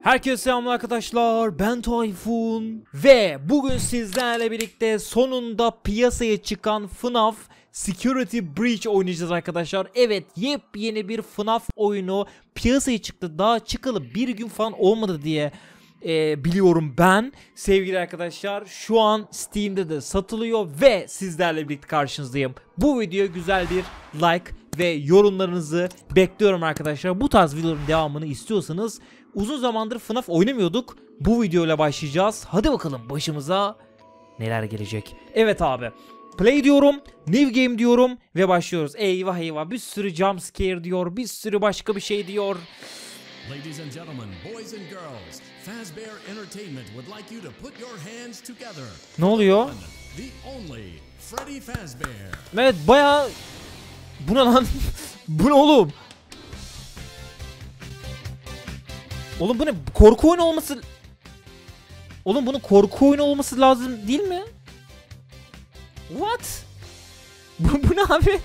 Herkese selamlar arkadaşlar, ben Tayfun ve bugün sizlerle birlikte sonunda piyasaya çıkan FNAF Security Breach oynayacağız arkadaşlar. Evet, yepyeni bir FNAF oyunu piyasaya çıktı. Daha çıkalı bir gün falan olmadı diye biliyorum ben. Sevgili arkadaşlar, şu an Steam'de de satılıyor ve sizlerle birlikte karşınızdayım. Bu videoya güzel bir like ve yorumlarınızı bekliyorum arkadaşlar. Bu tarz videoların devamını istiyorsanız, uzun zamandır FNAF oynamıyorduk. Bu videoyla başlayacağız. Hadi bakalım başımıza neler gelecek. Evet abi. Play diyorum, new game diyorum ve başlıyoruz. Eyvah eyvah, bir sürü jump scare diyor, bir sürü başka bir şey diyor. Ladies and gentlemen, boys and girls, Fazbear Entertainment would like you to put your hands together. Ne oluyor? The only Freddy Fazbear. Evet, bayağı... Bu ne lan? Bu ne oğlum? Oğlum bu ne? Korku oyunu olması... Oğlum bunun korku oyunu olması lazım değil mi? What? Bu ne abi?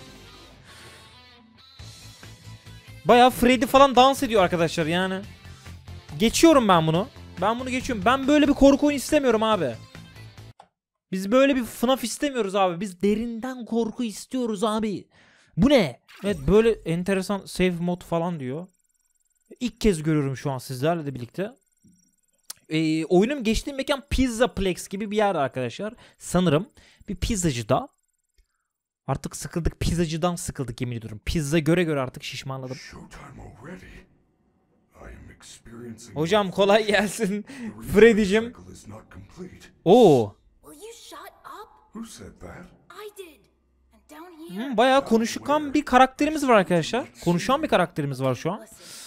Bayağı Freddy falan dans ediyor arkadaşlar yani. Geçiyorum ben bunu. Ben bunu geçiyorum. Ben böyle bir korku oyunu istemiyorum abi. Biz böyle bir FNAF istemiyoruz abi. Biz derinden korku istiyoruz abi. Bu ne? Evet, böyle enteresan save mod falan diyor. İlk kez görüyorum şu an sizlerle de birlikte. Oyunun geçtiği mekan Pizzaplex gibi bir yer arkadaşlar. Sanırım bir pizzacıda. Artık sıkıldık, pizzacıdan sıkıldık, yemin ediyorum. Pizza göre artık şişmanladım. Hocam kolay gelsin Freddy'cim. Oo. Bayağı konuşkan bir karakterimiz var arkadaşlar. Konuşan bir karakterimiz var şu an.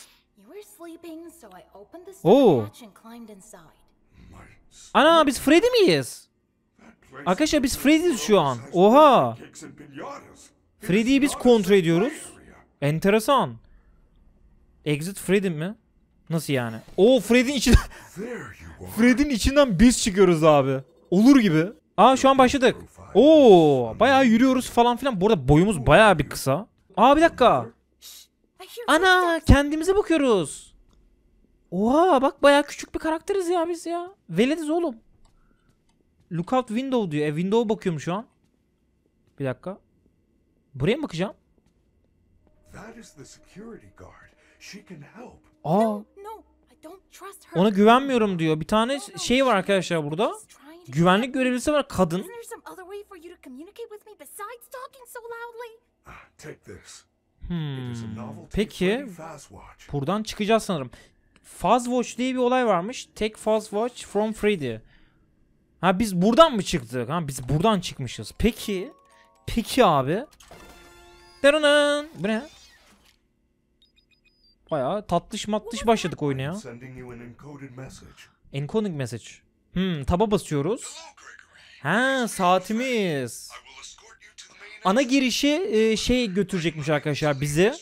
Oo. Ana, biz Freddy miyiz? Arkadaşlar biz Freddy'yiz şu an. Oha. Freddy'yi biz kontrol ediyoruz. Enteresan. Exit Freddy mi? Nasıl yani? Oo, Freddy'nin içinden Freddy'nin içinden biz çıkıyoruz abi. Olur gibi. Aa, şu an başladık. Oo, bayağı yürüyoruz falan filan. Bu arada boyumuz bayağı bir kısa. Aa, bir dakika. Ana, kendimize bakıyoruz. Oha, bak bayağı küçük bir karakteriz ya biz ya. Velediz oğlum. Lookout window diyor. Window'a bakıyorum şu an. Bir dakika. Buraya mı bakacağım? Aa. Ona güvenmiyorum diyor. Bir tane şey var arkadaşlar burada. Güvenlik görevlisi var, kadın. Peki. Buradan çıkacağız sanırım. Fazwatch diye bir olay varmış. Take Fazwatch from Freddy. Ha, biz buradan mı çıktık? Ha, biz buradan çıkmışız. Peki. Peki abi. Dırının. Bu ne? Bayağı tatlış matlış başladık oyuna ya. Encoding message. Taba basıyoruz. Ha, saatimiz. Ana girişi şey götürecekmiş arkadaşlar bizi.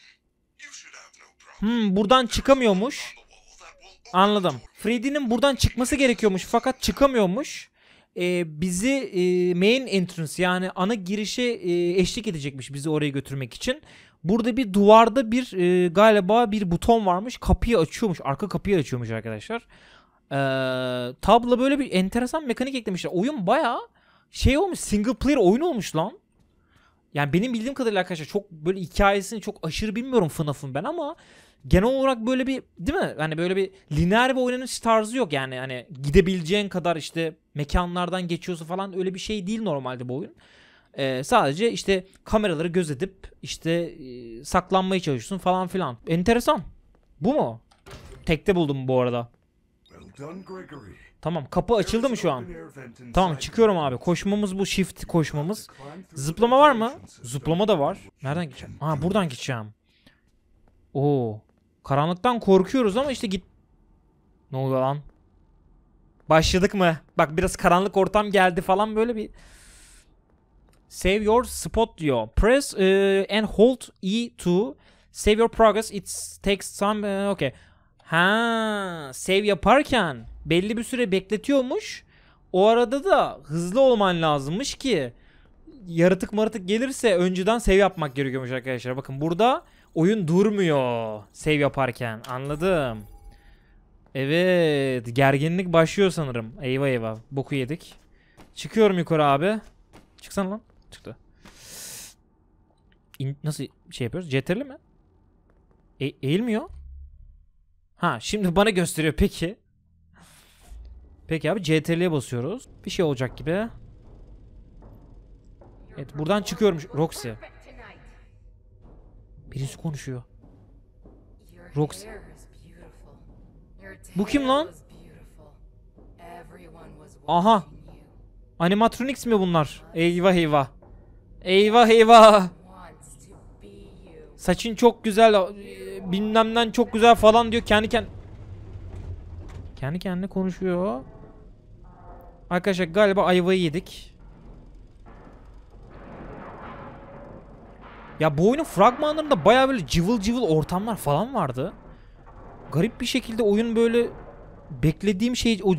Buradan çıkamıyormuş. Anladım. Freddy'nin buradan çıkması gerekiyormuş fakat çıkamıyormuş. Bizi main entrance, yani ana girişe eşlik edecekmiş bizi oraya götürmek için. Burada bir duvarda bir galiba bir buton varmış. Kapıyı açıyormuş. Arka kapıyı açıyormuş arkadaşlar. Tabla böyle bir enteresan mekanik eklemişler. Oyun bayağı şey olmuş. Single player oyun olmuş lan. Yani benim bildiğim kadarıyla arkadaşlar, çok böyle hikayesini çok aşırı bilmiyorum FNAF'ın ben, ama genel olarak böyle bir, değil mi? Hani böyle bir lineer bir oynanış tarzı yok yani. Hani gidebileceğin kadar işte mekanlardan geçiyorsa falan, öyle bir şey değil normalde bu oyun. Sadece işte kameraları gözetip işte saklanmaya çalışıyorsun falan filan. Enteresan. Bu mu? Tekte buldum bu arada. Tamam, kapı açıldı mı şu an? Tamam, çıkıyorum abi. Koşmamız bu, shift koşmamız. Zıplama var mı? Zıplama da var. Nereden gideceğim? Aa, buradan gideceğim. Oo. Karanlıktan korkuyoruz ama işte git. Ne oluyor lan? Başladık mı? Bak, biraz karanlık ortam geldi falan, böyle bir. Save your spot diyor. Press and hold E to save your progress. It takes some okay. Ha, save yaparken belli bir süre bekletiyormuş. O arada da hızlı olman lazımmış ki yaratık maratık gelirse önceden save yapmak gerekiyormuş arkadaşlar. Bakın burada oyun durmuyor save yaparken. Anladım. Evet, gerginlik başlıyor sanırım. Eyvah eyvah. Boku yedik. Çıkıyorum yukarı abi. Çıksana lan. Çıktı. Nasıl şey yapıyoruz? CTRL mi? Eğilmiyor. Ha, şimdi bana gösteriyor peki. Peki abi, CTRL'ye basıyoruz. Bir şey olacak gibi. Evet, buradan çıkıyorum. Roxy. Birisi konuşuyor. Roxy. Bu kim lan? Aha. Animatronics mi bunlar? Eyvah eyvah. Eyvah eyvah. Saçın çok güzel, bilmemden çok güzel falan diyor. Kendi kendine konuşuyor. Arkadaşlar galiba ayvayı yedik. Ya bu oyunun fragmanlarında bayağı böyle cıvıl cıvıl ortamlar falan vardı. Garip bir şekilde oyun böyle beklediğim şey o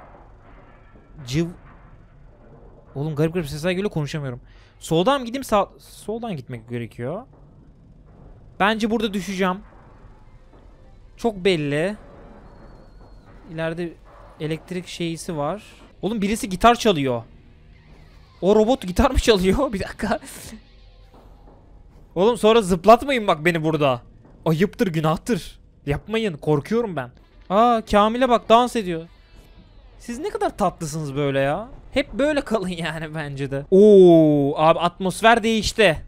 Oğlum garip garip sesler geliyor, konuşamıyorum. Soldan mı gideyim, soldan gitmek gerekiyor. Bence burada düşeceğim. Çok belli. İleride elektrik şeysi var. Oğlum birisi gitar çalıyor. O robot gitar mı çalıyor? Bir dakika. Oğlum sonra zıplatmayın bak beni burada. Ayıptır, günahtır. Yapmayın, korkuyorum ben. Aa, Kamil'e bak, dans ediyor. Siz ne kadar tatlısınız böyle ya. Hep böyle kalın yani bence de. Oo abi, atmosfer değişti.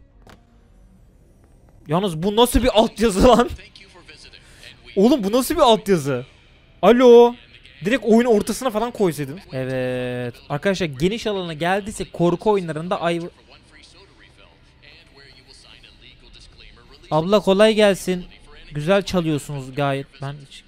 Yalnız bu nasıl bir altyazı lan? Oğlum bu nasıl bir altyazı? Alo. Direkt oyun ortasına falan koysaydın. Evet. Arkadaşlar geniş alana geldiyse korku oyunlarında Abla kolay gelsin. Güzel çalıyorsunuz gayet. Ben hiç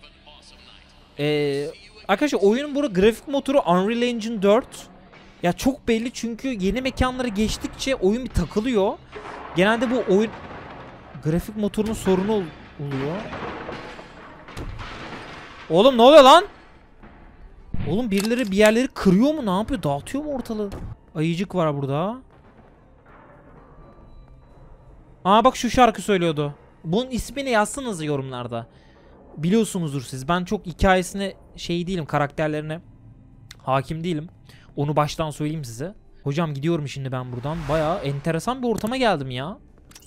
arkadaşlar oyunun burada grafik motoru Unreal Engine 4. Ya çok belli çünkü yeni mekanlara geçtikçe oyun bir takılıyor. Genelde bu oyun grafik motorunun sorunu oluyor. Oğlum ne oluyor lan? Oğlum birileri bir yerleri kırıyor mu? Ne yapıyor? Dağıtıyor mu ortalığı? Ayıcık var burada. Aa bak, şu şarkı söylüyordu. Bunun ismini yazsanız yorumlarda. Biliyorsunuzdur siz. Ben çok hikayesine şey değilim, karakterlerine hakim değilim. Onu baştan söyleyeyim size. Hocam gidiyorum şimdi ben buradan. Bayağı enteresan bir ortama geldim ya.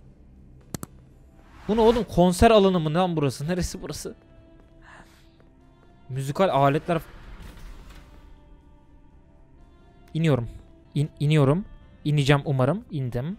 Bu ne oğlum? Konser alanı mı lan burası? Neresi burası? Müzikal aletler. İniyorum. İniyorum. İneceğim umarım. İndim.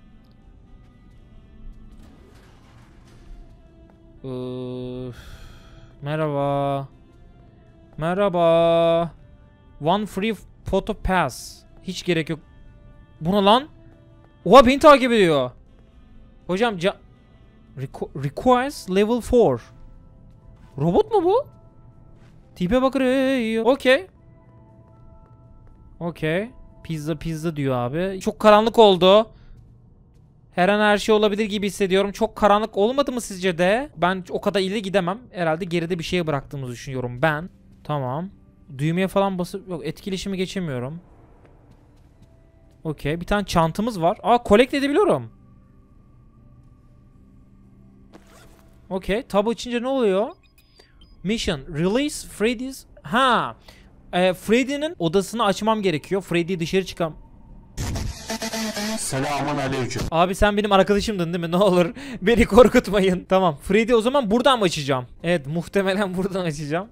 Merhaba. Merhaba. One free photo pass. Hiç gerek yok. Buna lan. Oha, beni takip ediyor. Hocam requires level 4. Robot mu bu? Tipe bakıyor. Okey. Okey. Pizza diyor abi. Çok karanlık oldu. Her an her şey olabilir gibi hissediyorum. Çok karanlık olmadı mı sizce de? Ben o kadar ileri gidemem. Herhalde geride bir şeye bıraktığımızı düşünüyorum ben. Tamam. Düğmeye falan basıp yok, etkileşimi geçemiyorum. Okey. Bir tane çantamız var. Aa, collect edebiliyorum. Okey. Tab açınca ne oluyor? Mission. Release Freddy's. Ha. Freddy'nin odasını açmam gerekiyor. Freddy'yi dışarı çıkam. Selamun aleyküm. Abi sen benim arkadaşımdın değil mi? Ne olur beni korkutmayın. Tamam. Freddy o zaman buradan mı açacağım? Evet, muhtemelen buradan açacağım.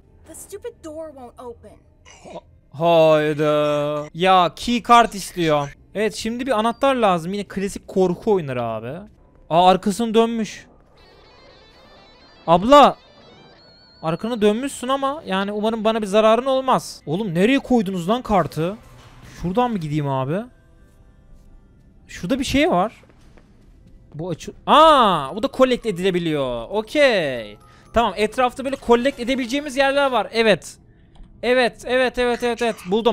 Hayda. Ya key card istiyor. Evet, şimdi bir anahtar lazım. Yine klasik korku oyunları abi. Aa, arkasını dönmüş. Abla. Arkanı dönmüşsün ama yani umarım bana bir zararın olmaz. Oğlum nereye koydunuz lan kartı? Şuradan mı gideyim abi? Şurada bir şey var. Bu açı... Aa, bu da collect edilebiliyor. Okey. Tamam, etrafta böyle collect edebileceğimiz yerler var. Evet. Evet. Buldum.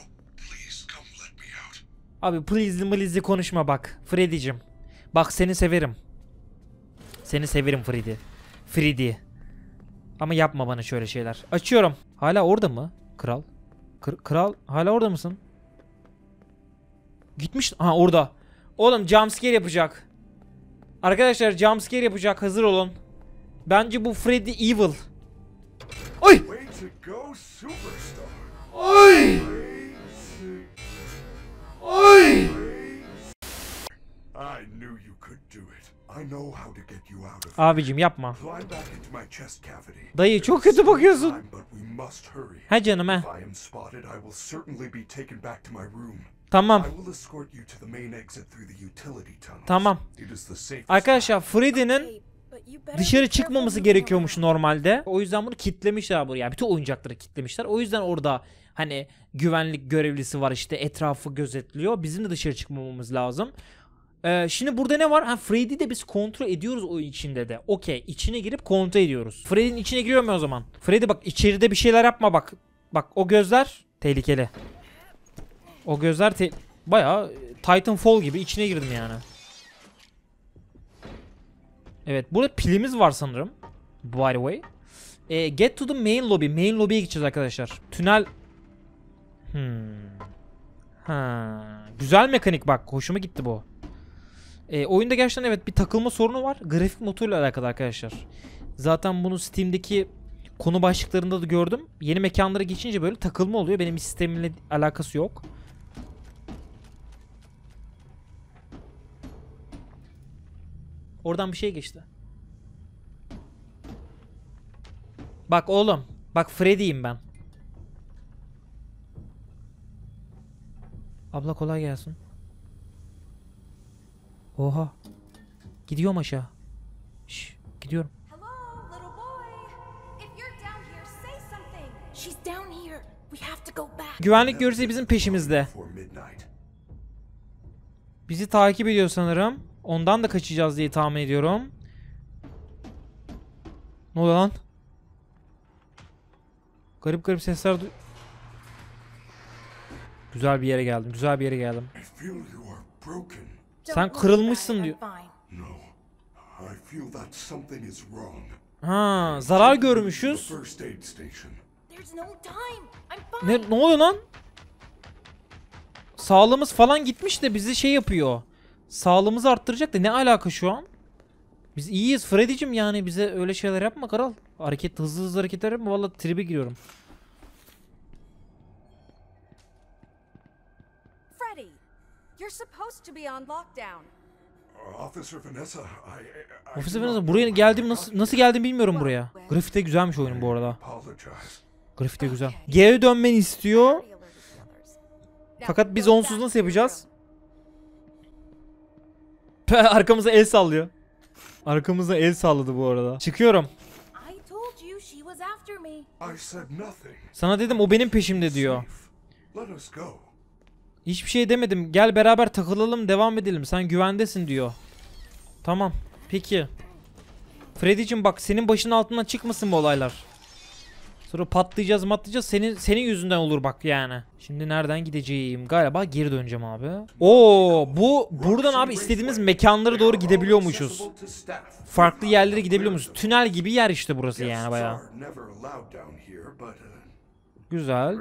Abi please'li konuşma bak. Freddy'cim. Bak seni severim. Seni severim Freddy. Freddy. Ama yapma bana şöyle şeyler. Açıyorum. Hala orada mı? Kral. Kral hala orada mısın? Gitmiş. Aha, orada. Oğlum jumpscare yapacak. Arkadaşlar jumpscare yapacak. Hazır olun. Bence bu Freddy evil. Ay! go, superstar. Oy! Oy! I knew you could do it. I know how to get you out of Abicim yapma. Climb back into my chest cavity. Dayı çok kötü bakıyorsun. Time, but we must hurry. He canım he. If I am spotted, I will certainly be taken back to my room. Tamam. I will escort you to the main exit through the utility tunnels. Tamam. It is the safest. Arkadaşlar Freddy'nin dışarı çıkmaması gerekiyormuş normalde. O yüzden bunu kitlemişler buraya. Yani bütün oyuncakları kitlemişler. O yüzden orada hani güvenlik görevlisi var işte etrafı gözetliyor. Bizim de dışarı çıkmamamız lazım. Şimdi burada ne var? Ha, Freddy'yi de biz kontrol ediyoruz o içinde de. Okey, içine girip kontrol ediyoruz. Freddy'nin içine giriyor mu o zaman? Freddy bak içeride bir şeyler yapma bak. Bak o gözler tehlikeli. O gözler bayağı Titanfall gibi içine girdim yani. Evet, burada pilimiz var sanırım. By the way. Get to the main lobby. Main lobby'ye gideceğiz arkadaşlar. Tünel. Güzel mekanik bak. Hoşuma gitti bu. Oyunda gerçekten evet bir takılma sorunu var. Grafik moduyla alakalı arkadaşlar. Zaten bunu Steam'deki konu başlıklarında da gördüm. Yeni mekanlara geçince böyle takılma oluyor. Benim sistemimle alakası yok. Oradan bir şey geçti. Bak oğlum. Bak Freddy'yim ben. Abla kolay gelsin. Oha. Gidiyorum aşağı. Şş, gidiyorum. Hello, little boy. If you're down here, say something. She's down here. We have to go back. Güvenlik görevlisi bizim peşimizde. Before midnight. Bizi takip ediyor sanırım. Ondan da kaçacağız diye tahmin ediyorum. Ne oluyor lan? Garip garip sesler Güzel bir yere geldim. Güzel bir yere geldim. I feel you are broken. Sen kırılmışsın diyor. No. I feel that something is wrong. Ha, zarar görmüşüz. First aid station. There's no time. I'm fine. Ne oluyor lan? Sağlığımız falan gitmiş de bizi şey yapıyor. Sağlığımızı arttıracak da ne alaka şu an? Biz iyiyiz Freddy'cim yani bize öyle şeyler yapma kral. Hızlı hızlı hareketler yapma vallahi tribe giriyorum. Freddy, you're supposed to be on lockdown. Officer Vanessa, Ofise Vanessa buraya geldim nasıl geldim bilmiyorum buraya. Grafite güzelmiş oyunun bu arada. apologize. Grafite güzel. Geri dönmeni istiyor. Fakat biz onsuz nasıl yapacağız? Arkamıza el sallıyor. Arkamıza el salladı bu arada. Çıkıyorum. I told you she was after me. I said nothing. Sana dedim o benim peşimde diyor. Let us go. Hiçbir şey demedim. Gel beraber takılalım, devam edelim. Sen güvendesin diyor. Tamam. Peki. Freddy'cim bak senin başının altından çıkmasın bu olaylar. Sonra patlayacağız. Senin yüzünden olur bak yani. Şimdi nereden gideceğim? Galiba geri döneceğim abi. Oo, buradan abi istediğimiz mekanlara doğru gidebiliyormuşuz. Farklı yerlere gidebiliyormuşuz. Tünel gibi yer işte burası yani bayağı. Güzel.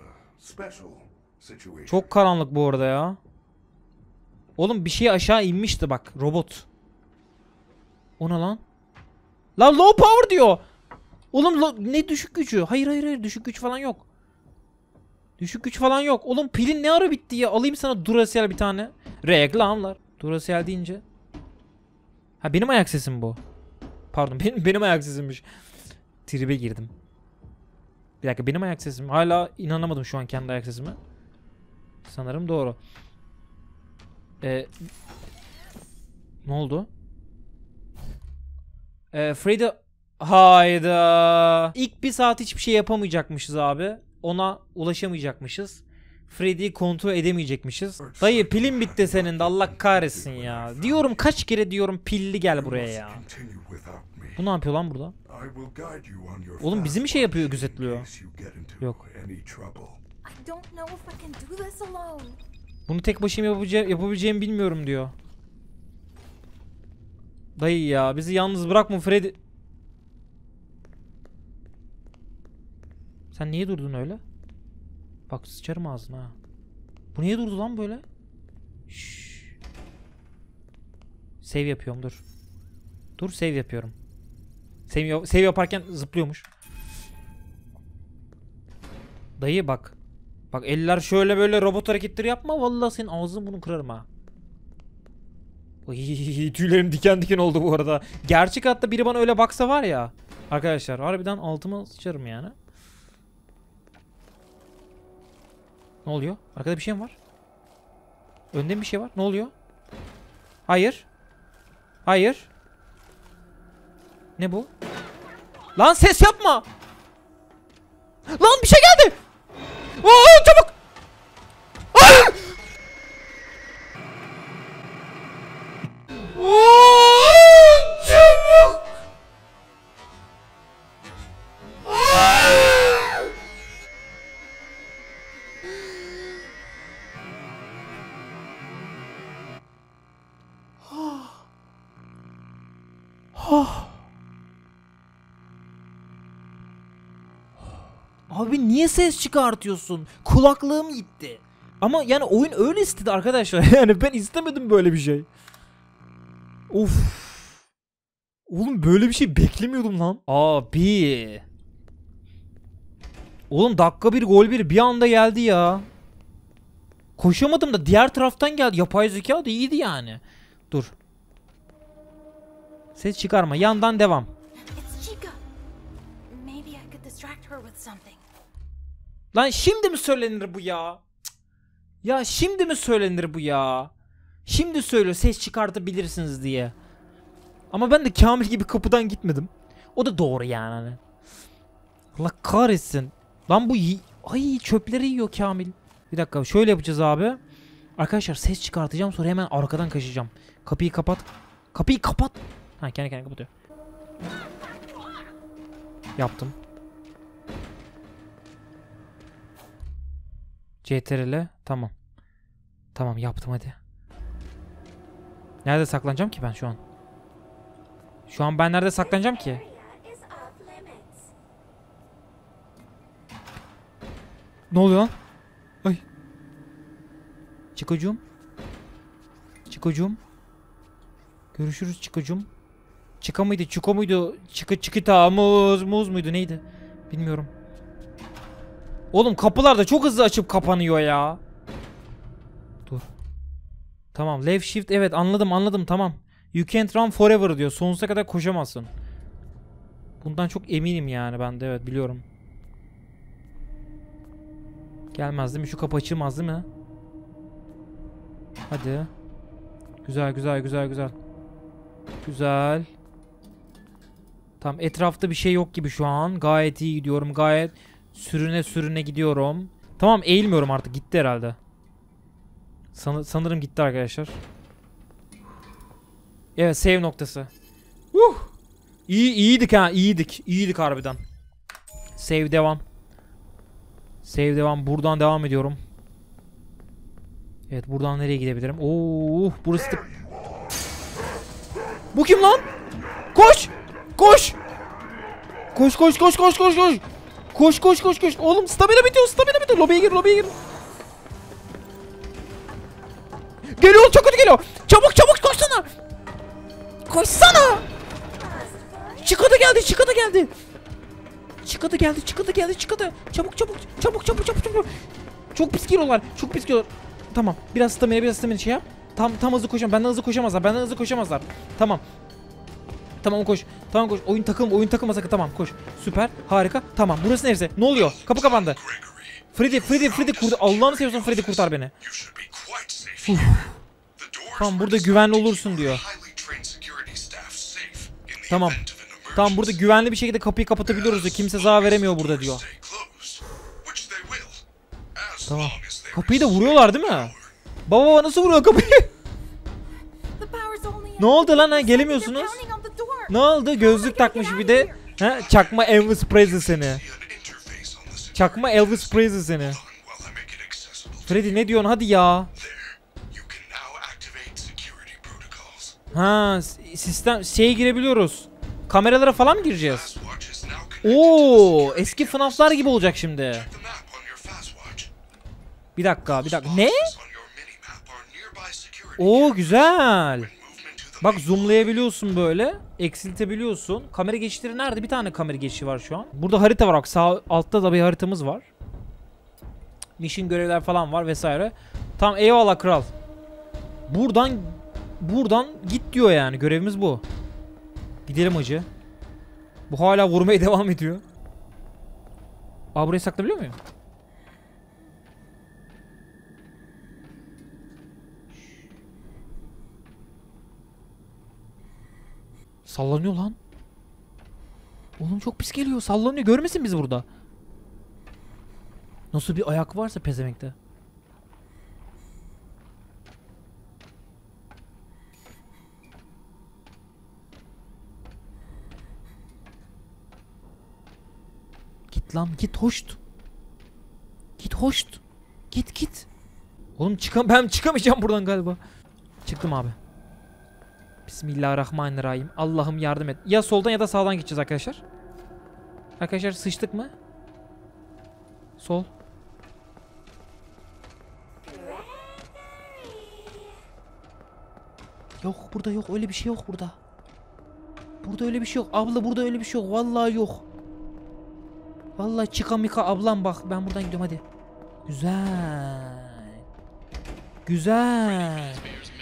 Çok karanlık bu arada ya. Oğlum bir şey aşağı inmişti bak. Robot. O ne lan? Lan low power diyor. Oğlum ne düşük gücü? Hayır düşük güç falan yok. Düşük güç falan yok. Oğlum pilin ne ara bitti ya? Alayım sana Duracell bir tane. Reklamlar. Duracell deyince. Ha benim ayak sesim bu. Pardon benim ayak sesimmiş. Tribe girdim. Bir dakika benim ayak sesim. Hala inanamadım şu an kendi ayak sesime. Sanırım doğru. Ne oldu? Freddy... Hayda. İlk bir saat hiçbir şey yapamayacakmışız abi. Ona ulaşamayacakmışız. Freddy'yi kontrol edemeyecekmişiz. Dayı pilin bitti senin de Allah kahretsin ya. Diyorum kaç kere diyorum pilli gel buraya ya. Bu ne yapıyor lan burada? Oğlum bizi mi şey yapıyor gözetliyor? Yok. Bunu tek başıma yapabileceğimi bilmiyorum diyor. Dayı ya bizi yalnız bırakma Freddy. Sen niye durdun öyle? Bak sıçarım ağzına ha. Bu niye durdu lan böyle? Şşş. Save yapıyorum dur. Dur save yapıyorum. Save yaparken zıplıyormuş. Dayı bak. Bak eller şöyle böyle robot hareketleri yapma. Vallahi senin ağzını bunu kırarım ha. Oy, tüylerim diken diken oldu bu arada. Gerçek hayatta biri bana öyle baksa var ya. Arkadaşlar harbiden altıma sıçarım yani. Ne oluyor? Arkada bir şey mi var? Önde mi bir şey var? Ne oluyor? Hayır. Hayır. Ne bu? Lan ses yapma. Lan bir şey geldi. Oo, çabuk. Aa! Oo, çabuk. Abi niye ses çıkartıyorsun? Kulaklığım gitti. Ama yani oyun öyle istedi arkadaşlar. Yani ben istemedim böyle bir şey. Of. Oğlum böyle bir şey beklemiyordum lan. Abi. Oğlum dakika bir gol bir anda geldi ya. Koşamadım da diğer taraftan geldi. Yapay zeka da iyiydi yani. Dur. Ses çıkarma. Yandan devam. It's Chica. Maybe I could distract her with something. Lan şimdi mi söylenir bu ya? Cık. Ya şimdi mi söylenir bu ya? Şimdi söylüyor ses çıkartabilirsiniz diye. Ama ben de Kamil gibi kapıdan gitmedim. O da doğru yani hani. Allah kahretsin. Lan bu ay çöpleri yiyor Kamil. Bir dakika şöyle yapacağız abi. Arkadaşlar ses çıkartacağım sonra hemen arkadan kaçacağım. Kapıyı kapat. Kapıyı kapat. Ha kendi kendine kapatıyor. Yaptım. CTRL tamam. Tamam yaptım hadi. Nerede saklanacağım ki ben şu an? Şu an ben nerede saklanacağım ki? Ne oluyor lan? Ay. Çikocuğum. Çikocuğum. Görüşürüz Çikocuğum. Çika mıydı? Çiko muydu? Çıkıta muz muydu? Neydi? Bilmiyorum. Oğlum kapılar da çok hızlı açıp kapanıyor ya. Dur. Tamam left shift evet anladım tamam. You can't run forever diyor. Sonsuza kadar koşamazsın. Bundan çok eminim yani ben de evet biliyorum. Gelmez değil mi? Şu kapı açılmaz değil mi? Hadi. Güzel. Güzel. Tamam etrafta bir şey yok gibi şu an. Gayet iyi gidiyorum. Gayet sürüne gidiyorum. Tamam eğilmiyorum artık. Gitti herhalde. Sanırım gitti arkadaşlar. Evet save noktası. İyiydik ha iyiydik harbiden. Save devam. Buradan devam ediyorum. Evet buradan nereye gidebilirim? Burası da... Bu kim lan? Koş! Koş! Koş! Oğlum stamina bitiyor. Lobiye gir. Geliyor çok kötü geliyor. Çabuk koşsana. Koşsana. Çıkadı geldi. Çabuk. Çok pis geliyorlar. Tamam. Biraz stamina şey yap. Tam hızlı koşamam. Benden hızlı koşamazlar. Tamam koş. Oyun takılma sakın. Tamam koş. Süper. Harika. Tamam. Burası neresi? Ne oluyor? Kapı kapandı. Freddy kurtar. Allah'ını seviyorsan Freddy kurtar beni. Tamam burada güvenli olursun diyor. Tamam burada güvenli bir şekilde kapıyı kapatabiliyoruz diyor. Kimse zarar veremiyor burada diyor. Tamam. Kapıyı da vuruyorlar değil mi? Baba nasıl vuruyor kapıyı? Ne oldu lan ha gelemiyorsunuz? Ne oldu? Gözlük takmış bir de. Ha? Çakma Elvis Presley seni. Freddy ne diyorsun hadi ya. Ha sistem girebiliyoruz. Kameralara falan mı gireceğiz? Eski FNAF'lar gibi olacak şimdi. Bir dakika. Ne? Güzel. Bak zoomlayabiliyorsun böyle. Eksiltebiliyorsun. Kamera geçişleri nerede? Bir tane kamera geçişi var şu an. Burada harita var bak. Sağ altta da bir haritamız var. mission görevler falan var vesaire. Tamam, eyvallah kral. Buradan git diyor yani. Görevimiz bu. Gidelim hacı. Bu hala vurmaya devam ediyor. Aa, burayı saklayabiliyor muyum? Sallanıyor lan. Oğlum çok pis geliyor. Sallanıyor. Görmesin bizi burada. Nasıl bir ayak varsa pezemekte. Git lan, git hoşt. Git hoşt. Git. Oğlum ben çıkamayacağım buradan galiba. Çıktım abi. Bismillahirrahmanirrahim. Allah'ım yardım et. Ya soldan ya da sağdan gideceğiz arkadaşlar. Arkadaşlar sıçtık mı? Sol. Yok, burada yok. Öyle bir şey yok burada. Burada öyle bir şey yok. Abla, burada öyle bir şey yok. Vallahi yok. Vallahi çıkamika ablam, bak. Ben buradan gidiyorum, hadi. Güzel. Güzel.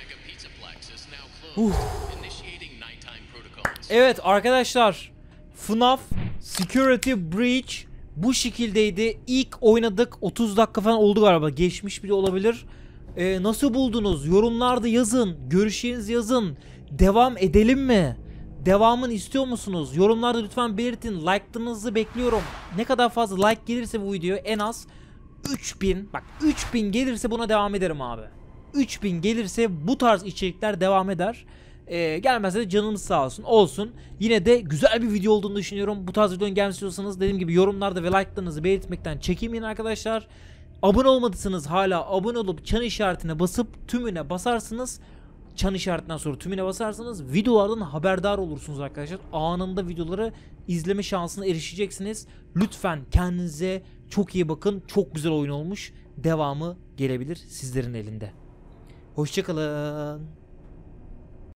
Evet arkadaşlar, FNAF Security Breach bu şekildeydi. İlk oynadık, 30 dakika falan oldu galiba, geçmiş bile olabilir. Nasıl buldunuz? Yorumlarda yazın, görüşlerinizi yazın. Devam edelim mi? Devamını istiyor musunuz? Yorumlarda lütfen belirtin. Like'larınızı bekliyorum. Ne kadar fazla like gelirse bu videoya, en az 3000, bak 3000 gelirse buna devam ederim abi. 3000 gelirse bu tarz içerikler devam eder. Gelmezse de canımız sağ olsun. Olsun. Yine de güzel bir video olduğunu düşünüyorum. Bu tarz videonun gelmesi istiyorsanız dediğim gibi yorumlarda ve like'larınızı belirtmekten çekinmeyin arkadaşlar. Abone olmadıysanız hala abone olup çan işaretine basıp tümüne basarsınız. Çan işaretinden sonra tümüne basarsanız videolardan haberdar olursunuz arkadaşlar. Anında videoları izleme şansına erişeceksiniz. Lütfen kendinize çok iyi bakın. Çok güzel oyun olmuş. Devamı gelebilir sizlerin elinde. Hoşça kalın.